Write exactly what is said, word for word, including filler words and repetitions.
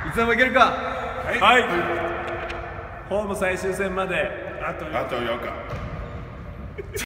つでもいけるか。 はい、はい、ホーム最終戦まであとよっか。